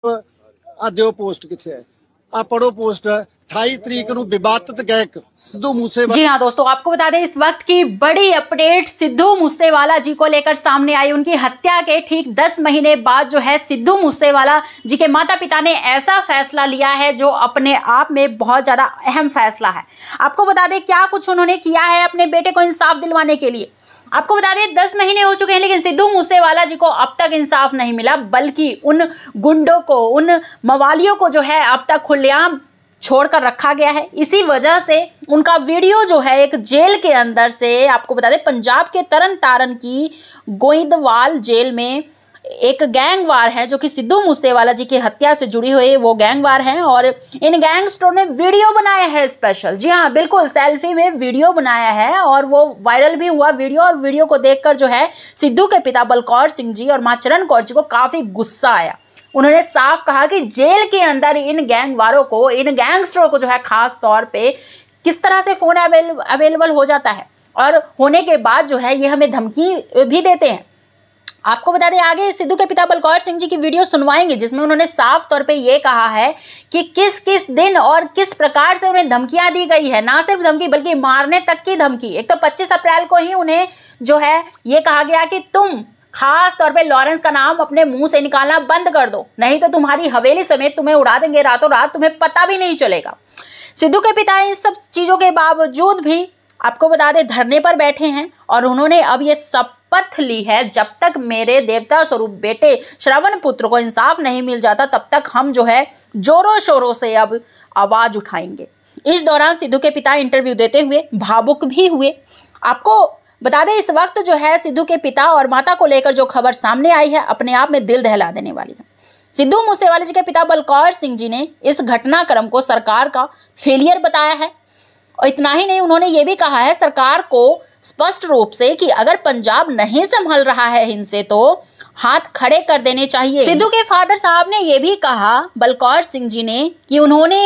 दिओ पोस्ट किथे है आ पढ़ो पोस्ट 28 तरीक को विवादित गायक सिद्धू मूसेवाला। जी हाँ दोस्तों, आपको बता दें इस वक्त की बड़ी अपडेट सिद्धू मूसेवाला जी को लेकर सामने आई। उनकी हत्या के ठीक 10 महीने बाद जो है सिद्धू मूसेवाला जी के माता पिता ने ऐसा फैसला लिया है जो अपने आप में बहुत ज्यादा अहम फैसला है। आपको बता दें क्या कुछ उन्होंने किया है अपने बेटे को इंसाफ दिलवाने के लिए। आपको बता दें 10 महीने हो चुके हैं लेकिन सिद्धू मूसेवाला जी को अब तक इंसाफ नहीं मिला, बल्कि उन गुंडों को, उन मवालियों को जो है अब तक खुलेआम छोड़कर रखा गया है। इसी वजह से उनका वीडियो जो है एक जेल के अंदर से, आपको बता दें पंजाब के तरन तारण की गोइंदवाल जेल में एक गैंग वार है जो कि सिद्धू मूसेवाला जी की हत्या से जुड़ी हुई वो गैंग वार है। और इन गैंगस्टरों ने वीडियो बनाया है स्पेशल, जी हाँ बिल्कुल सेल्फी में वीडियो बनाया है और वो वायरल भी हुआ वीडियो। और वीडियो को देखकर जो है सिद्धू के पिता बलकौर सिंह जी और मां चरण कौर जी को काफी गुस्सा आया। उन्होंने साफ कहा कि जेल के अंदर इन गैंग वारों को, इन गैंगस्टरों को जो है खास तौर पे किस तरह से फोन अवेलेबल हो जाता है और होने के बाद जो है ये हमें धमकी भी देते हैं। आपको बता दें आगे सिद्धू के पिता बलकौर सिंह जी की वीडियो सुनवाएंगे जिसमें उन्होंने साफ तौर पे ये कहा है कि किस किस दिन और किस प्रकार से उन्हें धमकियां दी गई है। ना सिर्फ धमकी बल्कि मारने तक की धमकी। एक तो 25 अप्रैल को ही उन्हें जो है ये कहा गया कि तुम खास तौर पे लॉरेंस का नाम अपने मुंह से निकालना बंद कर दो, नहीं तो तुम्हारी हवेली समेत तुम्हें उड़ा देंगे रातों रात, तुम्हें पता भी नहीं चलेगा। सिद्धू के पिता इन सब चीजों के बावजूद भी आपको बता दें धरने पर बैठे हैं और उन्होंने अब ये शपथ ली है जब तक मेरे देवता स्वरूप बेटे श्रवण पुत्र को इंसाफ नहीं मिल जाता तब तक हम जो है जोरों शोरों से अब आवाज उठाएंगे। इस दौरान सिद्धू के पिता इंटरव्यू देते हुए भावुक भी हुए। आपको बता दें इस वक्त जो है सिद्धू के पिता और माता को लेकर जो खबर सामने आई है अपने आप में दिल दहला देने वाली है। सिद्धू मूसेवाला जी के पिता बलकौर सिंह जी ने इस घटनाक्रम को सरकार का फेलियर बताया है और इतना ही नहीं उन्होंने ये भी कहा है सरकार को स्पष्ट रूप से कि अगर पंजाब नहीं संभल रहा है इनसे तो हाथ खड़े कर देने चाहिए। सिद्धू के फादर साहब ने यह भी कहा बलकौर सिंह जी ने कि उन्होंने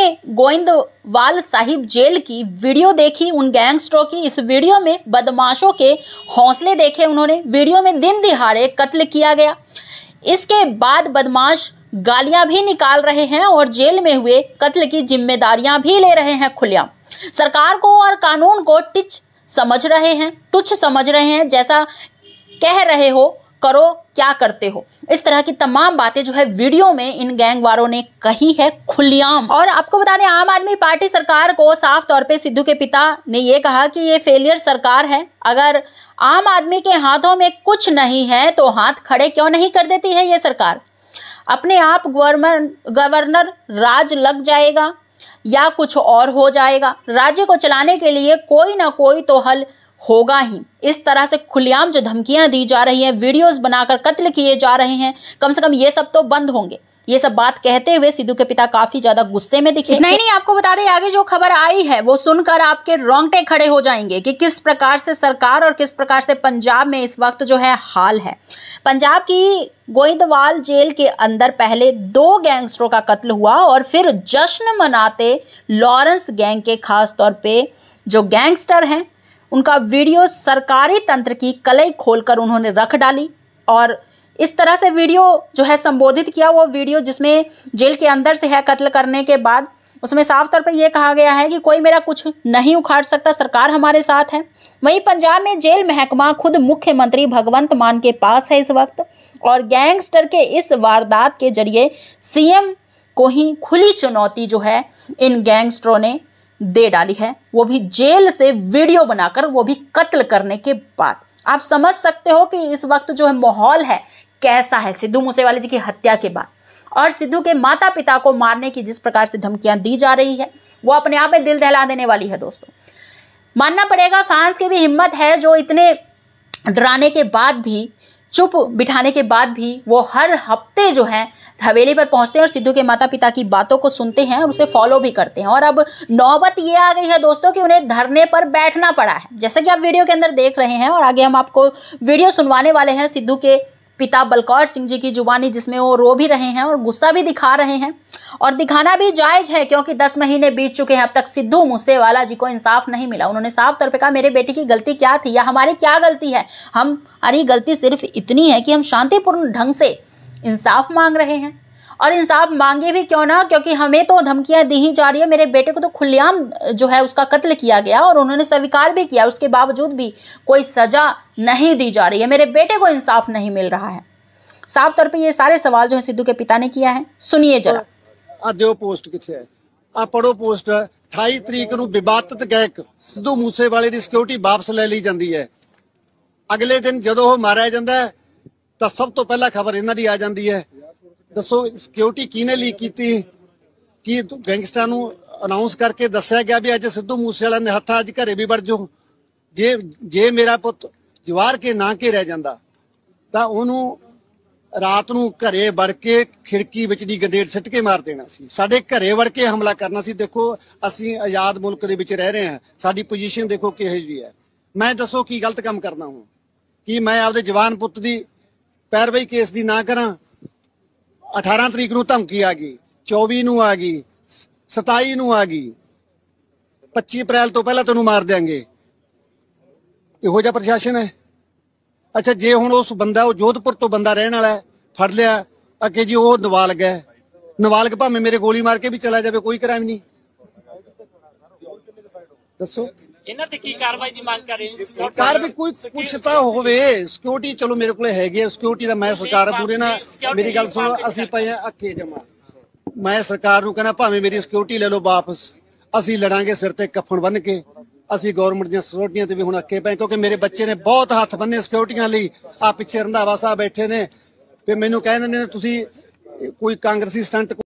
गोइंदवाल साहिब जेल की वीडियो देखी, उन गैंगस्टरों की। इस वीडियो में बदमाशों के हौसले देखे उन्होंने। वीडियो में दिन दिहाड़े कत्ल किया गया। इसके बाद बदमाश गालियां भी निकाल रहे हैं और जेल में हुए कत्ल की जिम्मेदारियां भी ले रहे हैं खुलेआम। सरकार को और कानून को तुच्छ समझ रहे हैं, जैसा कह रहे हो करो, क्या करते हो, इस तरह की तमाम बातें जो है वीडियो में इन गैंगवारों ने कही है खुलेआम। और आपको बता दें आम आदमी पार्टी सरकार को साफ तौर पे सिद्धू के पिता ने ये कहा कि ये फेलियर सरकार है, अगर आम आदमी के हाथों में कुछ नहीं है तो हाथ खड़े क्यों नहीं कर देती है ये सरकार। अपने आप गवर्नर राज लग जाएगा या कुछ और हो जाएगा, राज्य को चलाने के लिए कोई ना कोई तो हल होगा ही। इस तरह से खुलेआम जो धमकियां दी जा रही हैं, वीडियोस बनाकर कत्ल किए जा रहे हैं, कम से कम ये सब तो बंद होंगे। ये सब बात कहते हुए सिद्धू के पिता काफी ज्यादा गुस्से में दिखे। नहीं, आपको बता दें आगे जो खबर आई है वो सुनकर आपके रोंगटे खड़े हो जाएंगे कि किस प्रकार से सरकार और किस प्रकार से पंजाब में इस वक्त जो है हाल है। पंजाब की गोइंदवाल जेल के अंदर पहले 2 गैंगस्टरों का कत्ल हुआ और फिर जश्न मनाते लॉरेंस गैंग के खास तौर पे जो गैंगस्टर हैं उनका वीडियो सरकारी तंत्र की कलई खोलकर उन्होंने रख डाली और इस तरह से वीडियो जो है संबोधित किया। वो वीडियो जिसमें जेल के अंदर से है कत्ल करने के बाद, उसमें साफ तौर पर यह कहा गया है कि कोई मेरा कुछ नहीं उखाड़ सकता, सरकार हमारे साथ है। वहीं पंजाब में जेल महकमा खुद मुख्यमंत्री भगवंत मान के पास है इस वक्त और गैंगस्टर के इस वारदात के जरिए सीएम को ही खुली चुनौती जो है इन गैंगस्टरों ने दे डाली है, वो भी जेल से वीडियो बनाकर, वो भी कत्ल करने के बाद। आप समझ सकते हो कि इस वक्त जो है माहौल है कैसा है सिद्धू मूसेवाला जी की हत्या के बाद। और सिद्धू के माता पिता को मारने की जिस प्रकार से धमकियां दी जा रही है वो अपने आप में दिल दहला देने वाली है। दोस्तों मानना पड़ेगा फैंस की भी हिम्मत है जो इतने डराने के बाद भी, चुप बिठाने के बाद भी वो हर हफ्ते जो है हवेली पर पहुंचते हैं और सिद्धू के माता पिता की बातों को सुनते हैं और उसे फॉलो भी करते हैं। और अब नौबत ये आ गई है दोस्तों कि उन्हें धरने पर बैठना पड़ा है, जैसा कि आप वीडियो के अंदर देख रहे हैं। और आगे हम आपको वीडियो सुनवाने वाले हैं सिद्धू के पिता बलकौर सिंह जी की जुबानी, जिसमें वो रो भी रहे हैं और गुस्सा भी दिखा रहे हैं और दिखाना भी जायज है क्योंकि 10 महीने बीत चुके हैं, अब तक सिद्धू मूसेवाला जी को इंसाफ नहीं मिला। उन्होंने साफ तौर पे कहा मेरे बेटे की गलती क्या थी या हमारी क्या गलती है, हमारी गलती सिर्फ इतनी है कि हम शांतिपूर्ण ढंग से इंसाफ मांग रहे हैं और इंसाफ मांगे भी क्यों ना, क्योंकि हमें तो धमकियां दी ही जा रही है। मेरे बेटे को तो खुलेआम जो है उसका कत्ल किया गया और उन्होंने स्वीकार भी किया, उसके बावजूद भी कोई सजा नहीं दी जा रही है। मेरे बेटे को इंसाफ नहीं मिल रहा है। साफ तौर पे ये सारे सवाल जो है सिद्धू के पिता ने किया है। सुनिए जरा। ਆ ਦਿਓ ਪੋਸਟ ਕਿੱਥੇ ਹੈ? ਆ ਪੜੋ ਪੋਸਟ 28 ਤਰੀਕ ਨੂੰ ਵਿਵਾਦਤ ਗਾਇਕ ਸਿੱਧੂ ਮੂਸੇਵਾਲੇ ਦੀ ਸਿਕਿਉਰਿਟੀ ਵਾਪਸ ਲੈ ਲਈ ਜਾਂਦੀ ਹੈ। ਅਗਲੇ ਦਿਨ ਜਦੋਂ ਉਹ ਮਾਰਿਆ ਜਾਂਦਾ ਹੈ ਤਾਂ ਸਭ ਤੋਂ ਪਹਿਲਾਂ ਖਬਰ ਇਹਨਾਂ ਦੀ ਆ ਜਾਂਦੀ ਹੈ। ਦੱਸੋ ਸਿਕਿਉਰਿਟੀ ਕਿਹਨੇ ਲੀਕ ਕੀਤੀ? ਕੀ ਗੈਂਗਸਟਰਾਂ ਨੂੰ ਅਨਾਉਂਸ ਕਰਕੇ ਦੱਸਿਆ ਗਿਆ ਵੀ ਅੱਜ ਸਿੱਧੂ ਮੂਸੇਵਾਲਾ ਨੇ ਹੱਥਾਂ ਅੱਜ ਘਰੇ ਵੀ ਵੜ ਜਾਓ? ਜੇ ਮੇਰਾ ਪੁੱਤ ਜਵਾਰ ਕੇ ਨਾ ਕੇ ਰਹਿ ਜਾਂਦਾ ਤਾਂ ਉਹਨੂੰ ਰਾਤ ਨੂੰ ਘਰੇ ਵੜ ਕੇ ਖਿੜਕੀ ਵਿੱਚ ਦੀ ਗੰਦੇੜ ਸਿੱਟ ਕੇ ਮਾਰ ਦੇਣਾ ਸੀ। ਸਾਡੇ ਘਰੇ ਵੜ ਕੇ ਹਮਲਾ ਕਰਨਾ ਸੀ। ਦੇਖੋ ਅਸੀਂ ਆਜ਼ਾਦ ਮੁਲਕ ਦੇ ਵਿੱਚ ਰਹਿ ਰਹੇ ਹਾਂ, ਸਾਡੀ ਪੋਜੀਸ਼ਨ ਦੇਖੋ ਕਿਹੋ ਜਿਹੀ ਹੈ। ਮੈਂ ਦੱਸੋ ਕੀ ਗਲਤ ਕੰਮ ਕਰਨਾ ਹੂੰ? ਕੀ ਮੈਂ ਆਪਦੇ ਜਵਾਨ ਪੁੱਤ ਦੀ ਪੈਰਵਾਈ ਕੇਸ ਦੀ ਨਾ ਕਰਾਂ? 18 ਤਰੀਕ ਨੂੰ ਧਮਕੀ ਆ ਗਈ, 24 ਨੂੰ ਆ ਗਈ, 27 ਨੂੰ ਆ ਗਈ, 25 ਅਪ੍ਰੈਲ ਤੋਂ ਪਹਿਲਾਂ ਤੈਨੂੰ ਮਾਰ ਦਿਆਂਗੇ। ਇਹੋ ਜਿਹਾ ਪ੍ਰਸ਼ਾਸਨ ਹੈ। ਅੱਛਾ ਜੇ ਹੁਣ ਉਸ ਬੰਦਾ ਉਹ ਜੋਧਪੁਰ ਤੋਂ ਬੰਦਾ ਰਹਿਣ ਵਾਲਾ ਹੈ, ਫੜ ਲਿਆ ਅੱਗੇ ਜੀ ਉਹ ਨਾਬਾਲਗ ਹੈ, ਨਾਬਾਲਗ ਭਾਵੇਂ ਮੇਰੇ ਗੋਲੀ ਮਾਰ ਕੇ ਵੀ ਚਲਾ ਜਾਵੇ ਕੋਈ ਕ੍ਰਾਈਮ ਨਹੀਂ। ਦੱਸੋ ਇਹਨਾਂ ਤੇ ਕੀ ਕਾਰਵਾਈ ਦੀ ਮੰਗ ਕਰ ਰਹੇ ਨੇ? ਕਾਰਵਾਈ ਕੋਈ ਕੁਛ ਤਾਂ ਹੋਵੇ। ਸਿਕਿਉਰਿਟੀ ਚਲੋ ਮੇਰੇ ਕੋਲੇ ਹੈਗੀ ਹੈ, ਸਿਕਿਉਰਿਟੀ ਦਾ ਮੈਂ ਸਰਕਾਰ ਪੂਰੇ ਨਾ, ਮੇਰੀ ਗੱਲ ਸੁਣੋ, ਅਸੀਂ ਪਏ ਆ ਅੱਕੇ ਜਮਾ। ਮੈਂ ਸਰਕਾਰ ਨੂੰ ਕਹਿਣਾ ਭਾਵੇਂ ਮੇਰੀ ਸਿਕਿਉਰਿਟੀ ਲੈ ਲਓ ਵਾਪਸ, ਅਸੀਂ ਲੜਾਂਗੇ ਸਿਰ ਤੇ ਕੱਫਣ ਬੰਨ ਕੇ। ਅਸੀਂ ਗੌਰਮੈਂਟ ਦੀਆਂ ਸਿਕਿਉਰਿਟੀਆਂ ਤੇ ਵੀ ਹੁਣ ਅੱਕੇ ਪਏ ਕਿਉਂਕਿ ਮੇਰੇ ਬੱਚੇ ਨੇ ਬਹੁਤ ਹੱਥ ਬੰਨੇ ਸਿਕਿਉਰਿਟੀਆਂ ਲਈ। ਆ ਪਿੱਛੇ ਰੰਧਾਵਾ ਸਾਹਿਬ ਬੈਠੇ ਨੇ ਤੇ ਮੈਨੂੰ ਕਹਿੰਦੇ ਨੇ ਤੁਸੀਂ ਕੋਈ ਕਾਂਗਰਸੀ ਸਟੰਟ